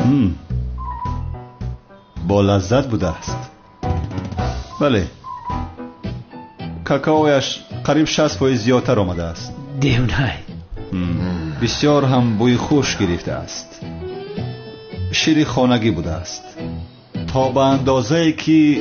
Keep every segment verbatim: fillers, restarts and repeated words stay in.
مم. با لذت بوده است. بله، کاکائویش قریب شصت فیصد زیادتر آمده است. دیونای بسیار هم بوی خوش گرفته است. شیر خانگی بوده است تا به اندازه که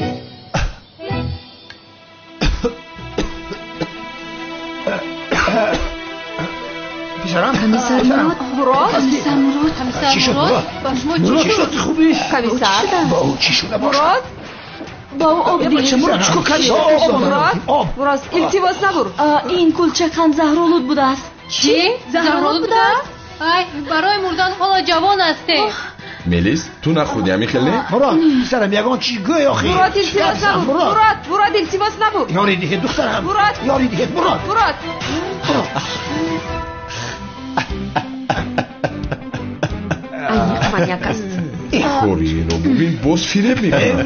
پیشرم کمیسر مراد مراد کمیسر مراد کمیسر مراد با شما چی شد خوبی کمیسر با او چی شده باشه مراد با او آب دیگه مراد چیکار کردی مراد مراد التماس نبر این کلچکان زهرآلود بوده است. چی؟ زهرآلود بوده است؟ ای برای مردن حالا جوان هستی. ملیس تو نخوردی همی خیلی؟ مراد سرم یگان چی گوی آخی مراد التماس نبر مراد مراد التماس نبر یاری دیگه دخترم مراد یاری دیگه مراد مراد این منیک است. خوری اینو ببین باز فیرب میکنه.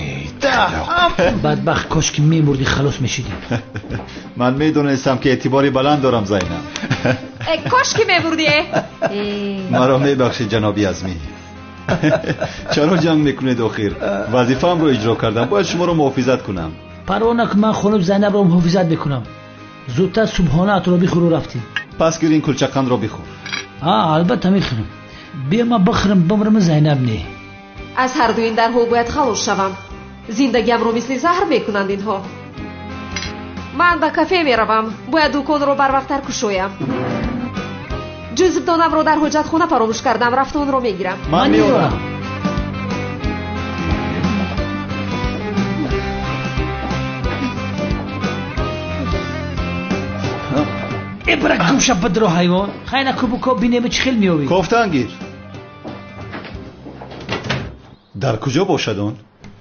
بدبخت کاش که میمردی خلاص میشیدی. من میدونستم که اعتباری بلند دارم زینب. کاش که میبردی. مرا میبخشید جنابی عظمی. چرا جنگ میکنید آخر؟ وظیفه‌ام رو اجرا کردم، باید شما رو محافظت کنم. پروانه که من خانم زینب رو محافظت بکنم. زودتر صبحانه اطرابی خورو رفتیم. پس گیر این کلچکان رو بخور. آه البته میخورم. بیا ما بخورم بمرم زینب نه. از هر دو این درها باید خلاص شوم. زندگیم رو مثل زهر میکنند اینها. من به کافه میروم، باید دکان رو بر وقت ترک شویم. جزب دانم رو در حجت خونه فراموش کردم، رفت اون رو میگیرم. من میارم. ابرک گوشه بدرو حیوان خیلی کبو کب بینیم چه خیل میوی کفتن گیر. در کجا باشد اون؟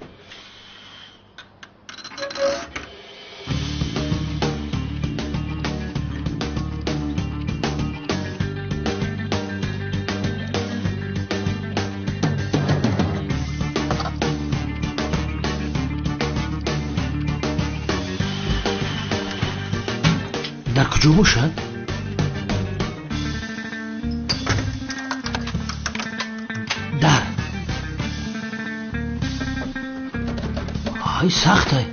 در کجا باشد؟ در های سخته.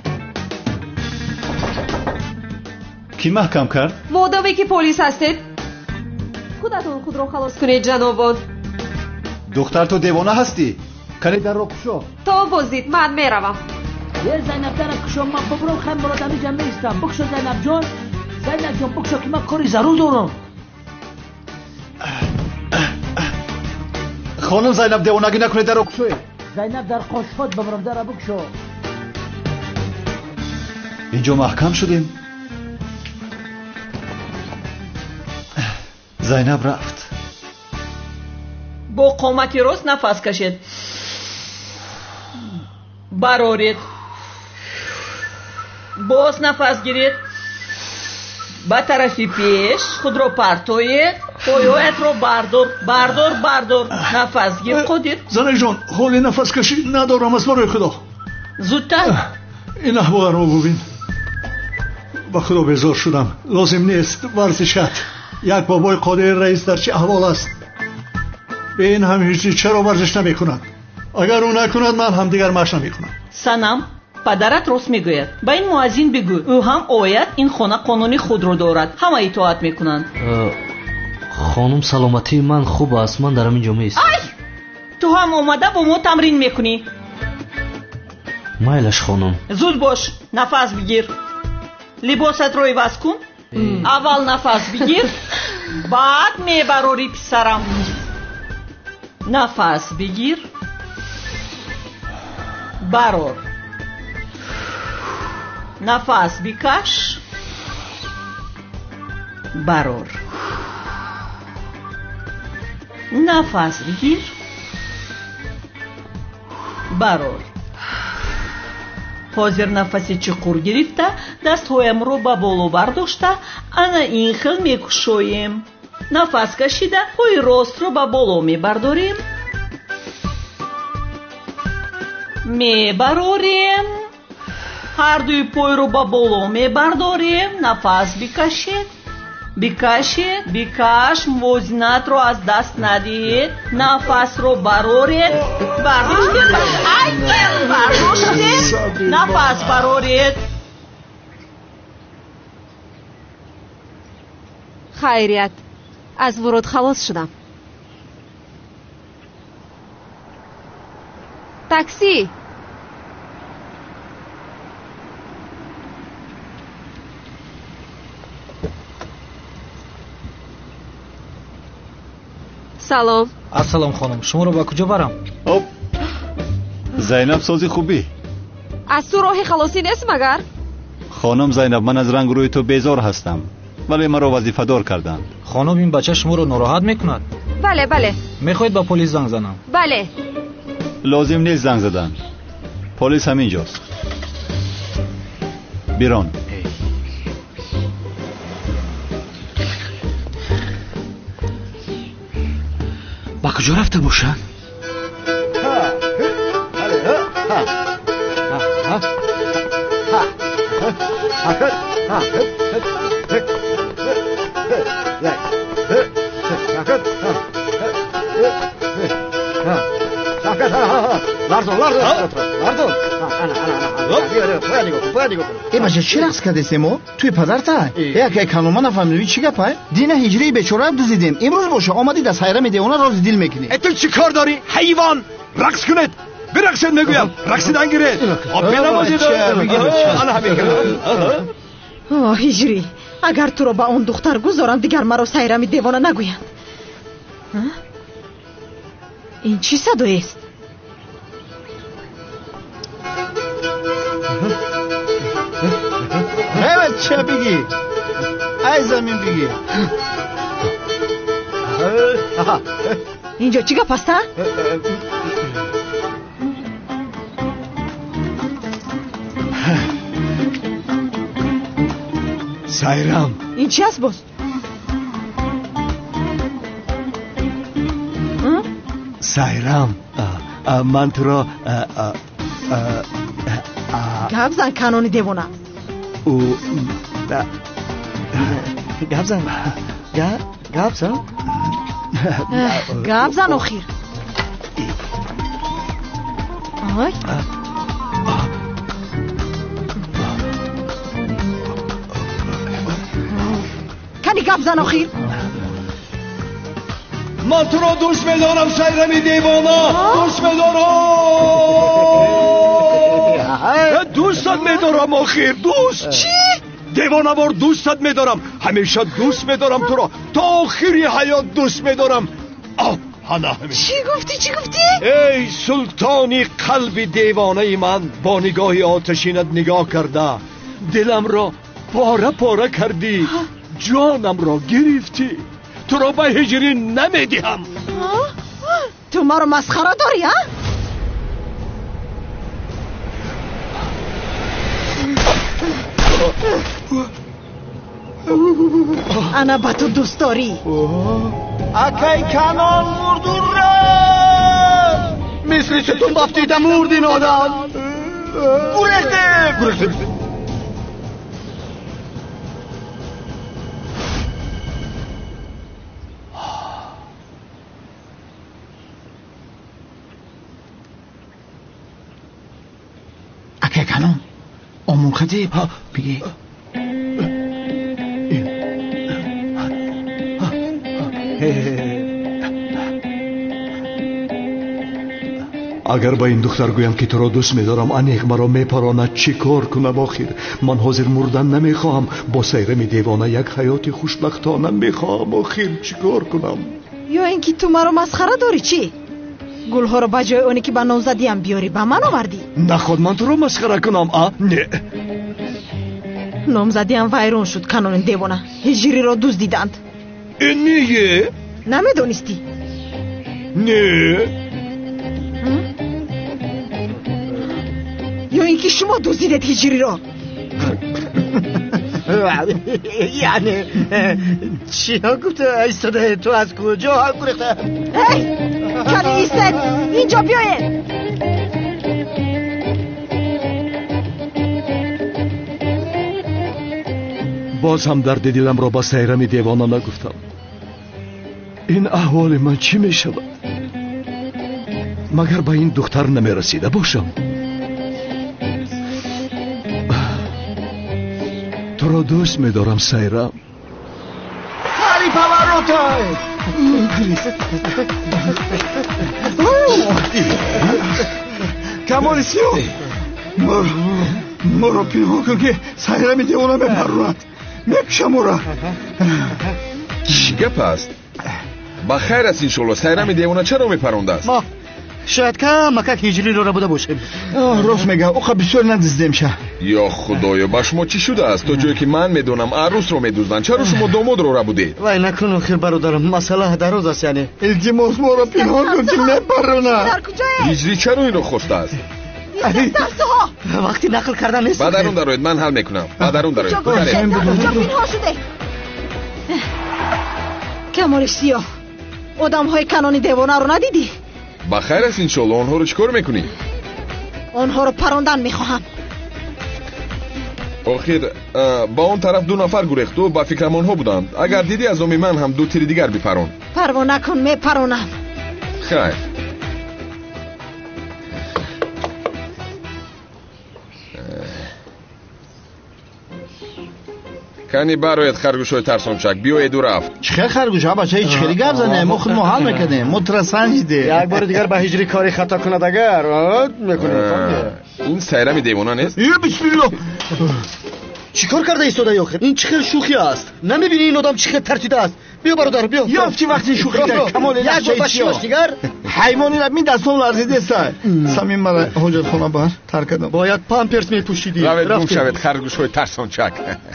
کی محکم کرد؟ مادامی که پلیس هستید خودتون خود رو خلاص کنید جنابان. دختر تو دیوانه هستی؟ کنی در رو کشو. تا بازدید من میروم. یه زینب در کشو من ببرم خیم برادمی جمعه ایستم. بکشو زینب جان، زینب جان بکشو که من کاری ضرور دارم. خانم زینب دیوانگی نکنید در رو کشوی. زینب در قاشفات ببرم در بکشو. اینجا محکم شدیم. زینب رفت. با قامتی راست نفس کشید، برارید، باز نفس گیرید، به طرفی پیش خود رو پرتوید، پایویت رو بردار بردار بردار، نفس گیر خودید. زنه جان حالی نفس کشی ندارم از برای خدا. زودتر این احوال رو ببین. با خدا بیزار شدم، لازم نیست ورزشت. یک بابای قادر رئیس در چه احوال است؟ به این همیشی چرا ورزش نمی کند؟ اگر او نکند من هم دیگر مش نمی کنم. سنم پدرت راست میگوید. با این مؤذن بگو او هم آید این خانه قانونی خود رو دارد، همه اطاعت میکنند. خانم سلامتی من خوب است، من در اینجا میست. ای تو هم آمده با ما تمرین میکنی. مایلش خانم. زود باش، نفس بگیر، لباست رو عوض کن. اول نفس بگیر بعد میبروری پسرم. نفس بگیر برار، نفس بکش برار، نفس بگیر برار. حاضر نفسی چقور گرفته دستهایم رو به بالا برداشته انا این خیل میکشویم. نفس کشیده پای راست رو به بالا میبرداریم، میبراریم، هر دوی پای رو به بالا میبرداریم. نفس بکشید بکشید بکش موزینت رو از دست ندید نفس رو برارید برداشتید اگر برداشتید نفس برارید خیریت از ورود خلاص شدم تاکسی سلام ассалом хонум шуморо ба куҷо барам оп зайнаб сози хубӣ аз ту роҳи халосӣ нест магар хонум зайнаб ман аз рангу рӯи ту безор ҳастам вале маро вазифадор карданд хонум ин бача шуморо нороҳат мекунад бале бале мехоҳед ба полис занг занам бале лозим нест занг задан полис ҳаминҷост бирон ба куҷо рафта бошад ای бача чӣ рақс кардесемо туи падарта яке калома нафаҳмидӣ чӣ гапа дина ҳиҷрии бечора дузидем имрӯз боша омадид аз сайрами девона рози дил мекунӣ ту чӣ кор дорӣ ҳайвон рақс кунед бирақсед мегӯям рақсидан гиред бенавозед ҳиҷрӣ агар туро ба он духтар гузорам дигар маро сайрами девона нагӯянд ин чӣ садоест ай бача бигӣ ай замин бигӣ инҷо чӣ гап аста сайрам ин чӣ аст боз сайрам ман туро гап зан канони девона гап зан гап зан гап зан охир ой кани гап зан охир من تو را دوست می‌دارم سیرمی دیوانا دوست می‌دارم دوستت می‌دارم آخر دوست چی؟ دیوانه بار دوستت می‌دارم همیشه دوست می‌دارم تو را تا آخری حیات دوست می‌دارم آه هنه همین چی گفتی چی گفتی؟ ای سلطانی قلب دیوانه من با نگاه آتشینت نگاه کرده دلم را پاره پاره کردی جانم را گرفتی تو را به هجری نمیدیم تو ما رو مسخره داری ها؟ انا با تو دوست داری اکی کنان مردون را مثل چه تو بفتیده مردین آدم گرهده گرهده اکی کنان آمون خدیب بگی اگر با این دختر گویم که تو را دوست می‌دارم انیق مرا میپراند چی کار کنم آخر من حاضر مردن نمیخواهم با سیرم دیوانه یک حیات خوشبختانه میخواهم آخر چی کار کنم یا اینکه تو ما رو مسخره داری چی گلها رو بجای اونی که با نوزدی هم بیاری با من آوردی نخواد من تو رو مسخره کنم آه نه نامزدی هم ویرون شد کانون دیوانه هجری را دوست دیدند این نیه نمیدونستی نه یا اینکه شما دزدیدید هجری را یعنی چی ها گفته ایستاده تو از کجا ها گرفته هی کلی ایستد اینجا بیاید باز هم درد دلم را با سیرم دیوانه نگفتم. این احوال من چی می شود؟ مگر به این دختر نمی رسیده باشم؟ تو را دوست می دارم سیرم. Cari Pavarotti! Камолисио! Мор моро пинҳон кун ки сайрами девона мепарронад. Мекушам ора. چی گپ است؟ بخیر است انشالله. سیرم دیوانه چرا میپرونده است؟ ما شاید که مکک هجری رو بوده باشیم. راست میگه او خب بسیار ندزدیم شه. یا خدایا با شما چی شده است؟ تا جایی که من میدونم عروس رو میدوزدن، چرا شما داماد رو را بودید؟ وای نکن آخر برادرم، مسئله دراز است. یعنی التماس ما رو پنهان کن که نپرونه. هجری چرا این رو خواسته است؟ وقتی نقل کردن نیست. بعد درون دارید، من حل میکنم. بعد درون دارید. کجا پنهان شده؟ کمالشیا آدم های کنانی دیوانه رو ندیدی؟ بخیر است انشالله. آنها رو چکار میکنی؟ آنها رو پراندن میخواهم. آخر با اون طرف دو نفر گریخت و با فکرم آنها بودند. اگر دیدی از آمی من هم دو تیر دیگر بپرون. پروا نکن، میپرونم. خیر. کنی برایت خرگوشای ترسانچک بیایید دو رفت. چه خرگوش ها بچه هیچ خیلی گپ زنه. ما خودمون حل میکنیم. مترسنجیده. یک بار دیگر به هجری کاری خطا کند اگر میکنیم. این سیرم دیوانه نیست؟ یا بسم الله. چیکار کرده ایستاده آخر؟ این چه شوخی است؟ نمیبینی این آدم چه ترسیده است؟ بیا برادر بیا. یافتی وقتی شوخی کرد کمال یک بار بشیش دیگر حیوانی را می دستم لرزیده است. سمیم مرا حاجت خانه بر ترک کردم. باید پامپرس میپوشیدی. روید گم شوید خرگوشای ترسانچک.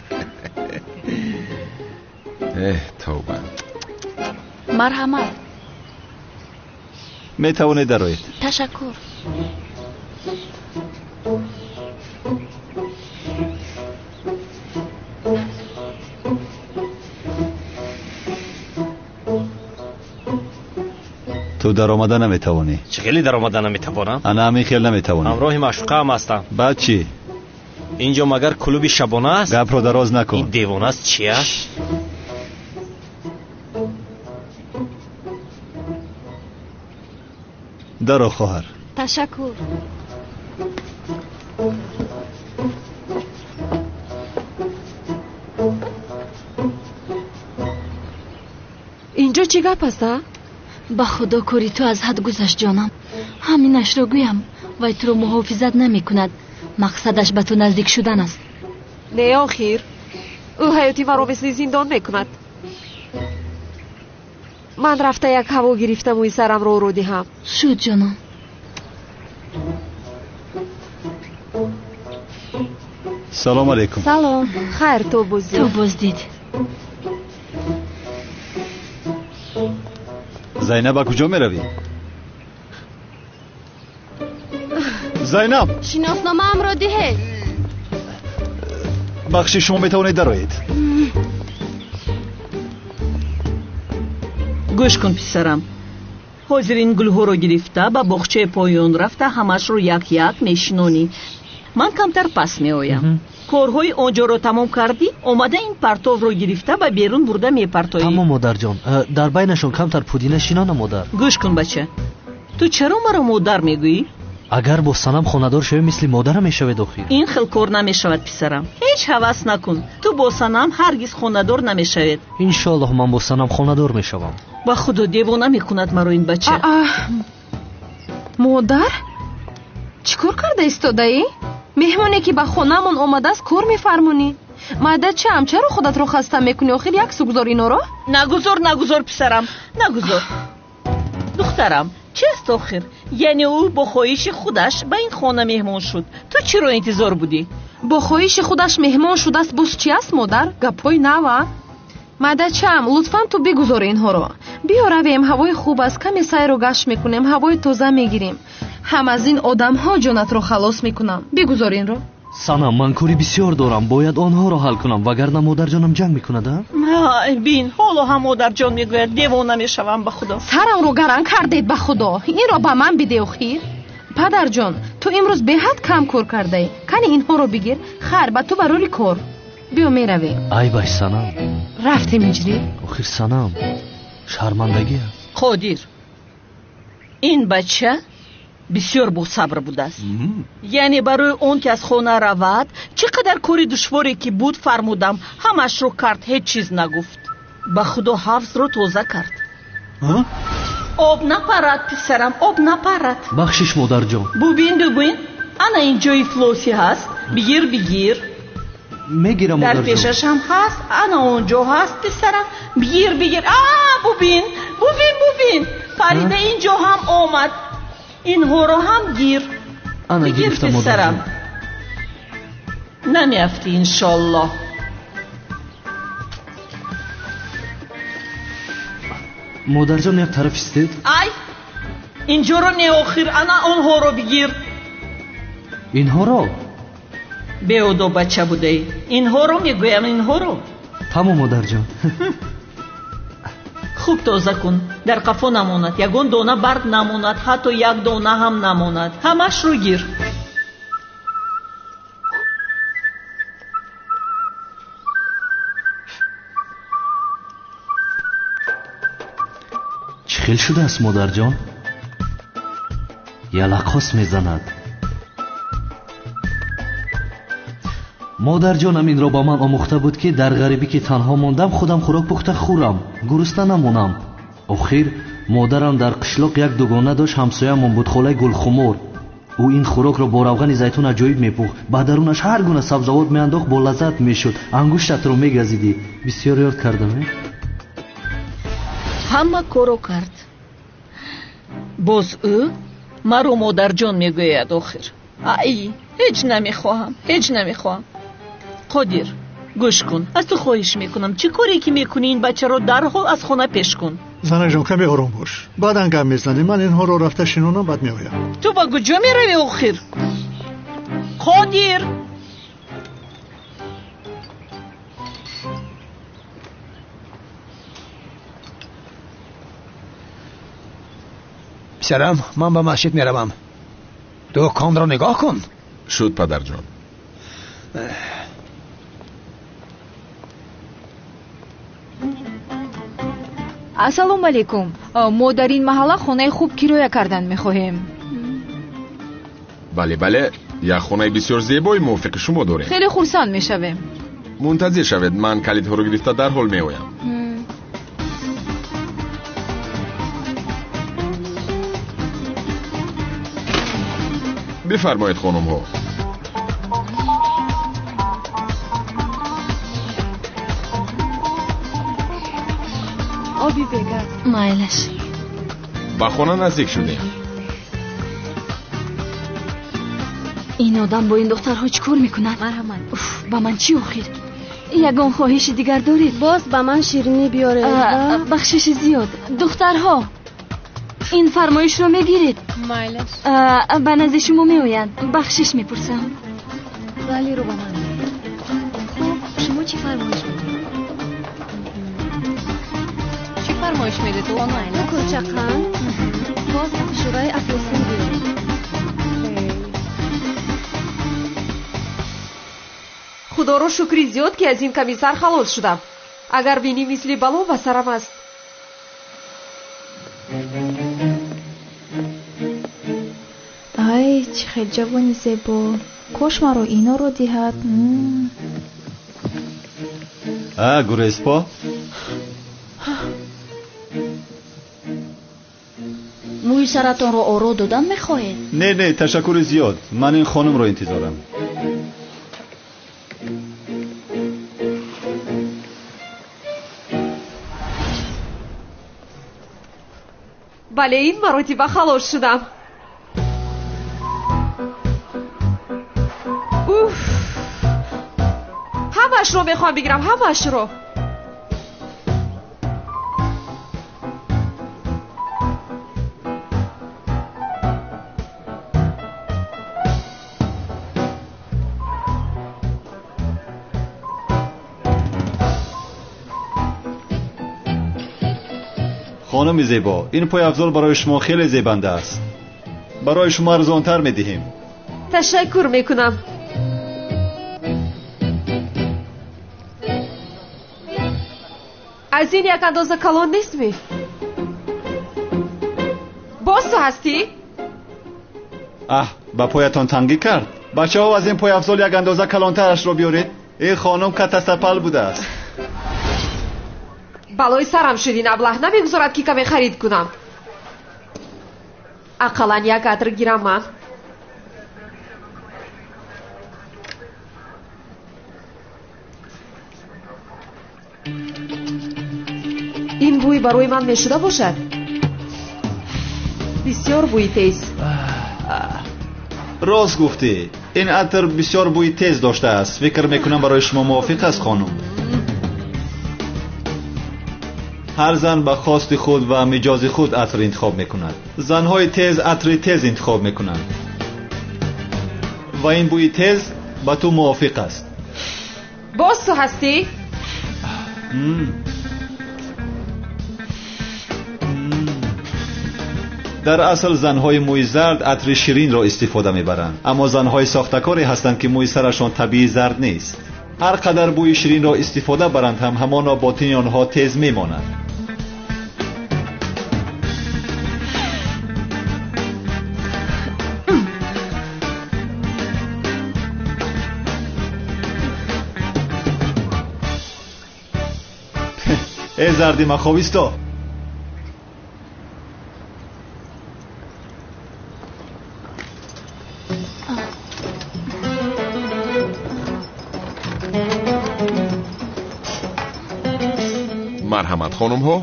اه توبه. مرحمت. می توانید درایید. تشکر. تو در آمده نمی توانی. چگلی در آمده نمی توانم؟ انا همین خیل نمی توانی. همراه معشوقه هم هستم. بعد چی؟ اینجا مگر کلوب شبانه است؟ گپ رو دراز نکن. این دیوانه است چی است؟ درو خواهر. تشکر. اینجا چی گپ است؟ با خدا کاری تو از حد گذشت جانم. همینش رو گویم. وای تو رو محافظت نمی کند. مقصدش به تو نزدیک شدن است. نه آخر او حیاتی و رو مثل زندان میکند. من رفته یک هوا گرفتم و این سرم رو رو دهم. شد جانم. سلام علیکم. سلام. خیر تو بازدید. تو بازدید. زینب کجا می روی؟ زینب شناسنامه هم را ده. بخشی شما می توانید درایید. گوش کن پسرم. حاضر این گلها رو گرفته با باغچه پایان رفته همش رو یک یک میشنونی. من کمتر پس می آیم. کارهای آنجا رو تمام کردی اومده این پرتاب رو گرفته با بیرون برده می پرتایی. تمام مادر جان. در بینشون کمتر پودینه شینانه مادر. گوش کن بچه. تو چرا مرا مادر میگویی؟ اگر با سنم خاندار شوی مثل مادرم میشوی داخل. این خیل کار نمیشود پسرم. هیچ هوس نکن. تو با سنم هرگز خاندار نمیشوید. انشالله من با سنم خاندار میشوم. با خدا دیوانه میکند مرا این بچه. آه آه. مادر چیکار کرده ایستاده ای؟ مهمانی که با خونمون اومده است کار میفرمونی؟ مادر چم چرا خودت رو خسته میکنی؟ آخر یک سو گذار اینا رو. نگذار نگذار پسرم نگذار. دخترم چیست آخر؟ یعنی او با خواهش خودش به این خانه مهمان شد. تو چی رو انتظار بودی؟ با خواهش خودش مهمان شده است. بس چی است مادر؟ گپای نوا. مادر چم لطفاً تو بگذار اینها رو. بیا رویم هوای خوب است. کمی سیر و گشت میکنیم. هوای تازه میگیریم. هم از این آدم ها جونت رو خلاص میکنم. بگذار این رو. سنم من کاری بسیار دارم. باید آنها رو حل کنم وگرنه مادر جانم جنگ میکند. بین حالا هم مادر جان میگوید دیوانه میشوم. به خدا سرم رو گرم کردید. به خدا این رو به من بده. خیر پدر جان تو امروز به حد کم کار کرده ای. کنی اینها رو بگیر. خیر به تو برای کار. بیا میرویم. ای باش سنم. رفتیم اینجوری؟ آخر سنم شرمندگی. قادر این بچه بسیار با صبر بوده است. یعنی برای اون که از خانه رود چقدر کاری دشواری که بود فرمودم همش رو کرد، هیچ چیز نگفت. به خدا حفظ رو تازه کرد. ها؟ آب نپرد پسرم، آب نپرد. بخشش مادر جان. ببین ببین انا اینجای فلوسی هست، بگیر بگیر. میگیرم در مادر جان. پیشش هم هست، انا اونجا هست پسرم، بگیر بگیر. آه ببین ببین ببین فریده اینجا هم آمد، اینها رو هم گیر. انا بگیر گرفتم مادر پسرم. جان. نمیافتی انشالله. مادر جان یک طرف استید. ای اینجا رو نه آخر انا اونها رو بگیر. اینها رو بیودو بچه بوده، اینها رو میگویم، اینها رو. تمام مادر جان. خوب تازه کن، در قفا نماند، یگون دانه برد نماند، حتی یک دانه هم نماند، همش رو گیر. چه خیل شده است مادر جان؟ یلقاس میزند. مادر جانم این را با من آموخته بود که در غریبی که تنها ماندم خودم خوراک پخته خورم، گرسنه نمونم. آخر مادرم در قشلاق یک دوگانه داشت، همسایه‌مون بود خاله گلخمور. او این خوراک را با روغن زیتون عجایب میپخت، با درونش هر گونه سبزوات میانداخت، با لذت میشد. انگشتت رو میگزیدی. بسیار یاد کردم. همه کارو کرد. باز او مرا مادر جان میگوید آخر. ای هیچ نمیخواهم، هیچ نمیخواهم. قادر گوش کن، از تو خواهش میکنم چی کاری که میکنی این بچه رو درحال از خانه پیش کن. زنه جان کمی آروم باش، بعد گم میزنی. من اینها رو رفته شنونم بعد میایم. تو با کجا میروی آخر؟ قادر پسرم من به مسجد میروم، دکان را نگاه کن. شد پدر جان. ассалому алейкум. мо дар ин маҳалла хонаи хуб кироя кардан мехоҳем. бале бале, як хонаи бисёр зебои мувофиқи шумо дорем. хеле хурсанд мешавем. мунтазир шавед, ман калидҳоро гирифта дарҳол меоям. бифармоед хонумҳо. оби бегаз. майлаш. ба хона наздик шудем. ин одам бо ин духтарҳо чӣ кор мекунад? марҳамат. ба ман чӣ охир? ягон хоҳиши дигар доред? боз ба ман ширинӣ биёред. бахшиши зиёд. духтарҳо ин фармоишро мегиред? майлаш. ба назди шумо меоянд. бахшиш мепурсам. вале ро ба ман. хуб шумо чӣ фармоиш медед? чӣ фармоиш медед? ду кӯча қанд, боз шӯраи апелсин биёред. худоро шукри зиёд ки аз ин камисар халос шудам. агар бинӣ мисли бало ба сарам аст. ай чӣ хел ҷавони зебо. кош маро иноро диҳад. а гуреспо мӯи саратонро оро додан мехоҳед? не не ташаккури зиёд. ман ин хонумро интизорам. бале ин маротиба халос шудам. уф ҳамашро мехоҳам бигирам, ҳамашро. خانم زیبا، این پایافزار برای شما خیلی زیبنده است. برای شما ارزانتر میدهیم. تشکر میکنم. از این یک اندازه کلان نیست می؟ باز تو هستی؟ اه با پایتان تنگی کرد. بچه ها از این پای افضل یک اندازه کلانترش رو بیارید. این خانم کتستپل بوده است. بلای سرم شدین ابله نمیگذارد که کمی خرید کنم. اقلا یک عطر گیرم من. این بوی برای من میشده باشد. بسیار بوی تیز. راست گفتی. این عطر بسیار بوی تیز داشته است. فکر میکنم برای شما موافق است خانم. هر زن به خواست خود و مجاز خود عطر انتخاب میکند. زنهای تیز عطر تیز انتخاب میکنند و این بوی تیز با تو موافق است. باز تو هستی؟ مم. در اصل زنهای موی زرد عطر شیرین را استفاده میبرند، اما زنهای ساختکاری هستند که موی سرشان طبیعی زرد نیست. هر قدر بوی شیرین را استفاده برند هم همانا باطن آنها تیز میماند. ای زردی مخابیستا، مرحمت خانم ها.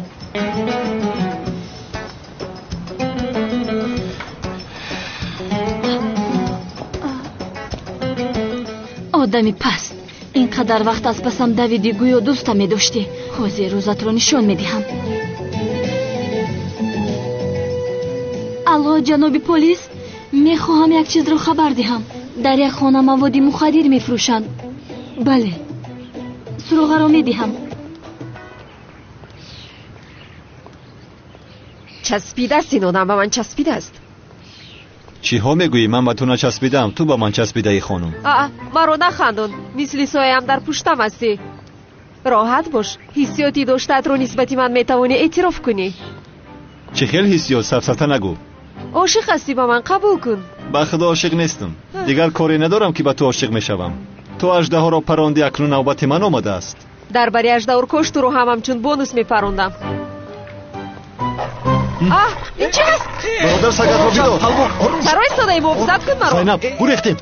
آدمی پست، اینقدر وقت از پسم دویدی گویا دوستم می داشتی. حاضر روزت رو نشان می دهم. الو جناب پلیس، می خواهم یک چیز رو خبر دهم. در یک خانه مواد مخدر می فروشند. بله، سراغ رو می دهم. چسبیده است این آدم، به من چسبیده است. چی ها میگویی؟ من به تو نچسبیدم، تو به من چسبیده ای خانم. آه مرا نخندون، مثل سایم در پشتم هستی. راحت باش، حسیاتی داشتت رو نسبتی من میتوانی اعتراف کنی. چه خیل حسیات؟ سفسطه نگو. عاشق هستی با من، قبول کن. به خدا عاشق نیستم. دیگر کاری ندارم که به تو عاشق میشوم. تو اژدها ها را پراندی، اکنون نوبت من آمده است. در بری اژدها رو کشت رو هم همچون بونوس میپروندم. آه این چی هست؟ برادر سگت رو بیدار. چرا ایستاده ای؟ محافظت کن مرا. زینب گریختیم.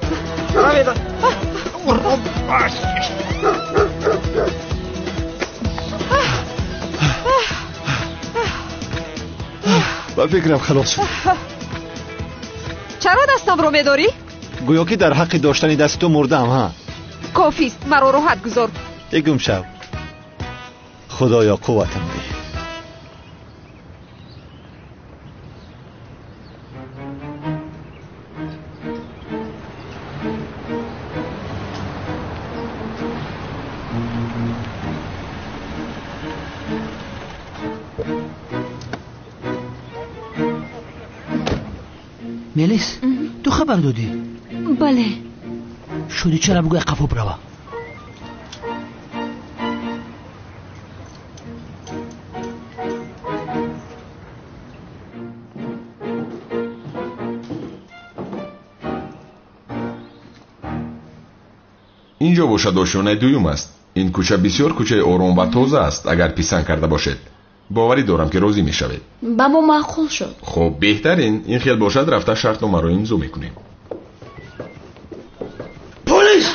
با فکرم خلاص شد. چرا دستم رو میداری؟ گویا که در حق داشتن دست تو مردم. ها کافیست، مرا راحت گذار. یکم شب. خدایا قوتم ده. ملیس، تو خبر دادی؟ بله. شدی چرا بگوی قفو بروا. اینجا باشد آشیانه دویم است. این کوچه بسیار کوچه آرام و تازه است. اگر پسند کرده باشد باوری دارم که راضی می شوید. با ما معقول شد. خب بهترین این خیال باشد رفته شرط نامه رو امضا میکنیم. پلیس!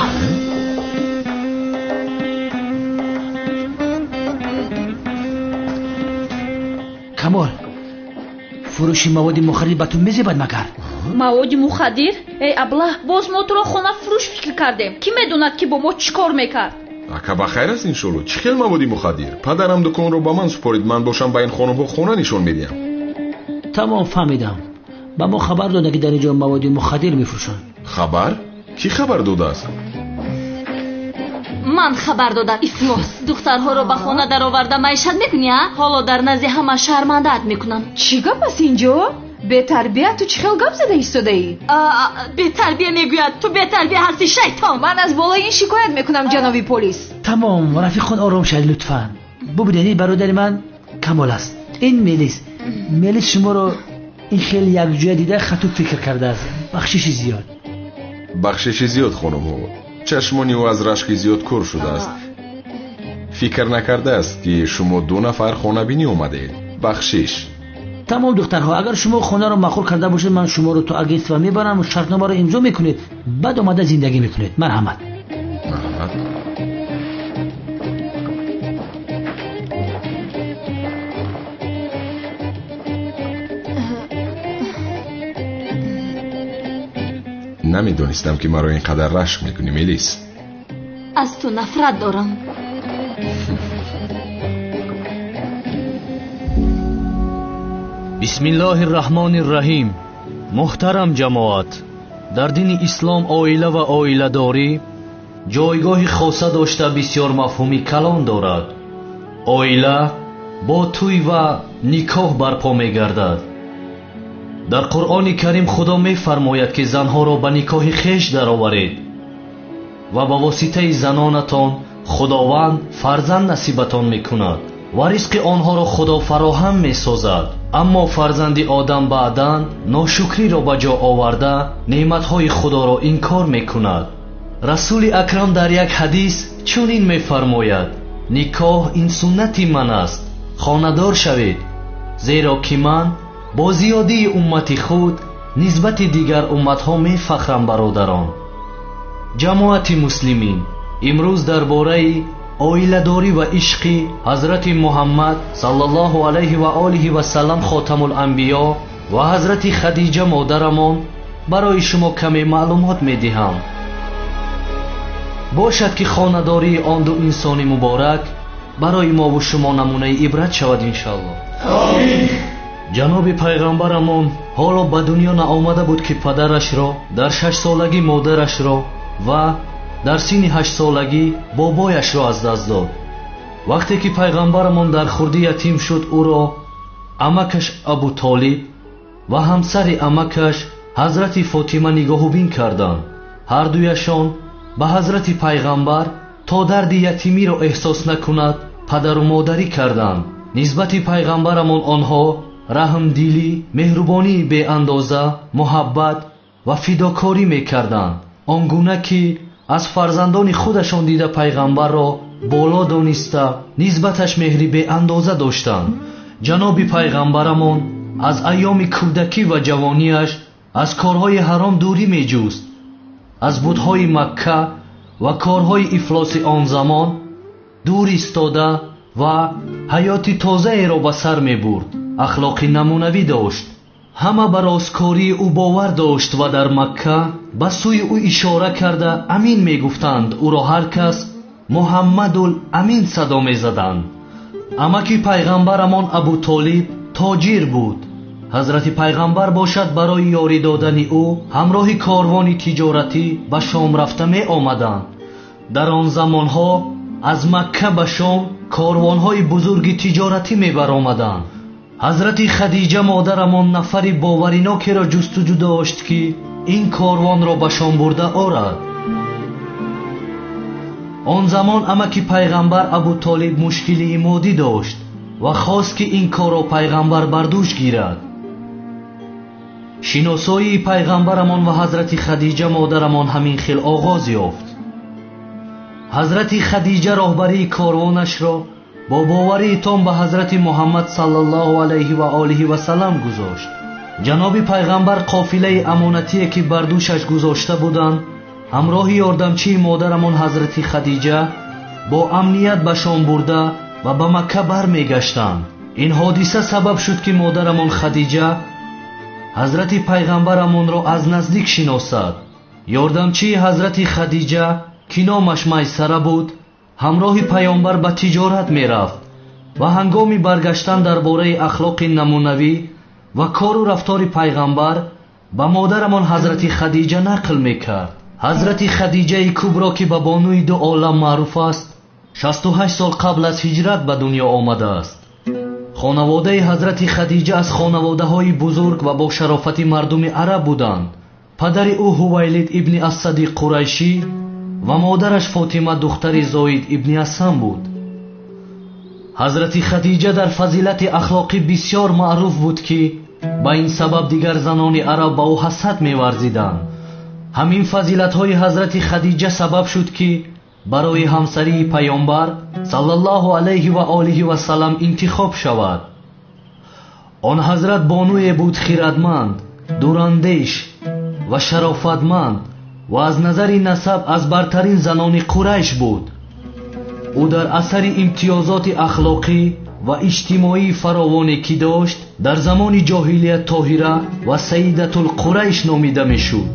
کمال، فروشی مواد مخدر به تو میزبان مگر؟ مواد مخدر؟ ای ابله، باز ما تو را خانه فروش فکر کردیم. کی میدوند که با ما چیکار میکرد؟ اکا بخیر است انشالله. چه خیل موادی مخدر؟ پدرم دکان رو با من سپارید، من باشم با این خانم ها خونه نشون میدیم. تمام فهمیدم. با ما خبر داده که در اینجا مواد مخدر میفروشن. خبر؟ کی خبر داده است؟ من خبر دادم. افلاس دخترها رو به خانه در آورده معیشت میکنی؟ حالا در نزد همه شرمنده‌ات میکنم. چی گپ است اینجا؟ بی تربیت، تو چه خیل گپ زده ایستاده ای؟ بی تربیت میگوید تو بی تربیت هستی شیطان. من از بالای این شکایت میکنم جنابی پلیس. تمام رفیقان آرام شد لطفاً. ببینید برادر من کمال است. این ملیس ملیس شما رو این خیلی یک جای دیده خطوب فکر کرده است. بخشش زیاد بخشش زیاد خانم ها. چشمانی او از رشک زیاد کور شده است. فکر نکرده است که شما دو نفر خانه بینی اومده. بخشش تمام دخترها اگر شما خانه رو مخور کرده باشید من شما رو تو اگنسوا میبرم و شرطنامه رو امضا میکنید بعد اومده زندگی میکنید. مرحمت. نمیدونستم که مرا اینقدر رشک میکنی ملیس. از تو نفرت دارم. بسم الله الرحمن الرحیم. محترم جماعت، در دین اسلام عائله و عائله داری جایگاه خاصه داشته بسیار مفهومی کلان دارد. عائله با توی و نکاح برپا میگردد. در قرآن کریم خدا میفرماید که زنها را به نکاح خویش درآورید و با واسطه زنانتان خداوند فرزند نصیبتان میکند و رزق آنها را خدا فراهم میسازد. اما فرزند آدم بعداً ناشکری را به جا آورده نعمتهای خدا را انکار میکند. رسول اکرم در یک حدیث چنین میفرماید: نکاح این سنتی من است، خانه‌دار شوید، زیرا که من با زیادی امت خود نسبت دیگر امتها میفخرم. برادران جماعت مسلمین، امروز درباره عائله‌داری و عشق حضرت محمد صلی الله علیه و آله و سلم خاتم الانبیا و حضرت خدیجه مادرمان برای شما کمی معلومات میدهم. باشد که خانه‌داری آن دو انسان مبارک برای ما و شما نمونه عبرت شود انشاءالله. آمین. جناب پیغمبرمان حالا به دنیا نآمده بود که پدرش را در شش سالگی مادرش را و در سن هشت سالگی بابایش را از دست داد. وقتی که پیغمبرمان در خردی یتیم شد او را عمکش ابو طالب و همسر عمکش حضرت فاطمه نگاهوبین کردند. هر دویشان به حضرت پیغمبر تا درد یتیمی را احساس نکند پدر و مادری کردند. نسبت پیغمبرمان آنها رحم دیلی، مهربانی به اندازه، محبت و فداکاری میکردند، آنگونه که از فرزندان خودشان دیده پیغمبر را بالا دانسته نسبتش مهری به اندازه داشتند. جناب پیغمبرمان از ایام کودکی و جوانیش از کارهای حرام دوری می جست. از بت‌های مکه و کارهای افلاس آن زمان دور ایستاده و حیاتی تازه را به سر می برد. اخلاقی نمونوی داشت. همه بر راستکاری او باور داشت و در مکه به سوی او اشاره کرده امین می گفتند. او را هر کس محمد الامین صدا می زدند. عمکی پیغمبرمان ابو طالب تاجر بود. حضرت پیغمبر باشد برای یاری دادن او همراه کاروانی تجارتی به شام رفته می آمدند. در آن زمانها از مکه به شام کاروانهای بزرگ تجارتی می برآمدند. حضرت خدیجه مادرمان نفری باورناکی را جستجو داشت که این کاروان را به شام برده آرد. آن زمان عمکی پیغمبر ابو طالب مشکلی مادی داشت و خواست که این کار را پیغمبر بر دوش گیرد. شناسایی پیغمبرمان و حضرت خدیجه مادرمان همین خیل آغاز یافت. حضرت خدیجه راهبری کاروانش را با باوری تام به حضرت محمد صلی الله علیه و آله و سلم گذاشت. جناب پیغمبر قافله امانتی که بر دوشش گذاشته بودند همراه یاردمچی مادرمان حضرت خدیجه با امنیت به شام برده و به مکه بر می گشتند. این حادثه سبب شد که مادرمان خدیجه حضرت پیغمبرمان را از نزدیک شناسد. یاردمچی حضرت خدیجه که نامش میسره بود همراه پیامبر به تجارت می رفت و هنگامی برگشتن درباره اخلاق نمونوی و کار و رفتار پیغمبر به مادرمان حضرت خدیجه نقل می کرد. حضرت خدیجه کبرا که به بانوی دو عالم معروف است شصت و هشت سال قبل از هجرت به دنیا آمده است. خانواده حضرت خدیجه از خانواده های بزرگ و با شرافت مردم عرب بودند. پدر او حویلد ابن اسد قریشی و مادرش فاطمه دختر زاید ابن اسم بود. ҳазрати хадиҷа дар фазилати ахлоқӣ бисёр маъруф буд ки ба ин сабаб дигар занони араб ба ӯ ҳасад меварзиданд. ҳамин фазилатҳои ҳазрати хадиҷа сабаб шуд ки барои ҳамсарии паёнбар саллаллоҳу алайҳи ва олиҳи васалам интихоб шавад. он ҳазрат бонуе буд хирадманд, дурандеш ва шарофатманд ва аз назари насаб аз бартарин занони Қурайш буд. ӯ дар асари имтиёзоти ахлоқӣ ва иҷтимоии фаровоне ки дошт, дар замони ҷоҳилият тоҳира ва саидатул Қурайш номида мешуд.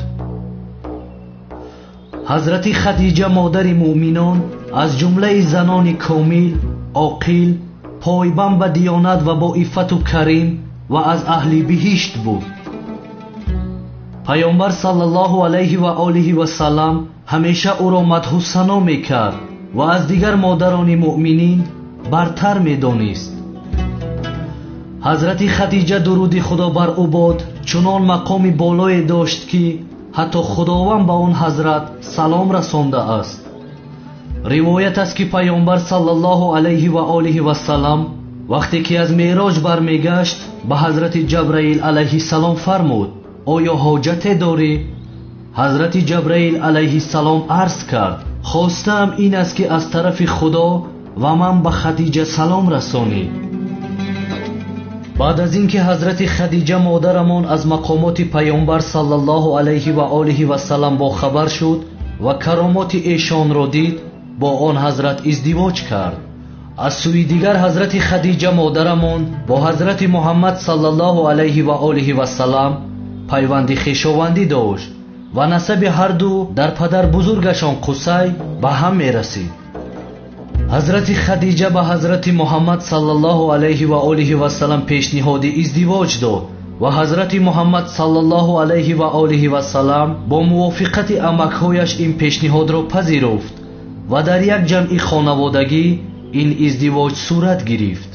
ҳазрати хадиҷа модари муъминон аз ҷумлаи занони комил, оқил, пойбанд ба диёнат ва бо иффату карим ва аз аҳли биҳишт буд. паёнбар саллаллоҳу алайҳи ва олиҳи васалам ҳамеша ӯро мадҳу сано мекард ва аз дигар модарони муъминин бартар медонист. ҳазрати хадиҷа дуруди худо бар ӯ бод чунон мақоми болое дошт ки ҳатто худованд ба он ҳазрат салом расондааст. ривоят аст ки паёнбар саллаллоҳу алайҳи ва олиҳи васалам вақте ки аз меъроҷ бармегашт ба ҳазрати ҷабраил алайҳиссалом фармуд: оё ҳоҷате дорӣ? ҳазрати ҷабраил алайҳиссалом арз кард: хостаам ин аст ки аз тарафи худо ва ман ба хадиҷа салом расонӣ. баъд аз ин ки ҳазрати хадиҷа модарамон аз мақомоти паёнбар саллаллоҳу алайҳи ва олиҳи васалам бохабар шуд ва каромоти эшонро дид, бо он ҳазрат издивоҷ кард. аз сӯи дигар ҳазрати хадиҷа модарамон бо ҳазрати муҳаммад саллаллоҳу алайҳи ва олиҳи васалам пайванди хешовандӣ дошт ва насаби ҳарду дар падарбузургашон Қусай ба ҳам мерасид. ҳазрати хадиҷа ба ҳазрати муҳаммад саллаллоҳу алайҳи ва олиҳи васалам пешниҳоди издивоҷ дод ва ҳазрати муҳаммад саллаллоҳу алайҳи ва олиҳи васалам бо мувофиқати амакҳояш ин пешниҳодро пазируфт ва дар як ҷамъи хонаводагӣ ин издивоҷ сурат гирифт.